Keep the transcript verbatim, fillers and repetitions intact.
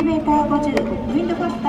メーターごじゅう ウィンドファクタ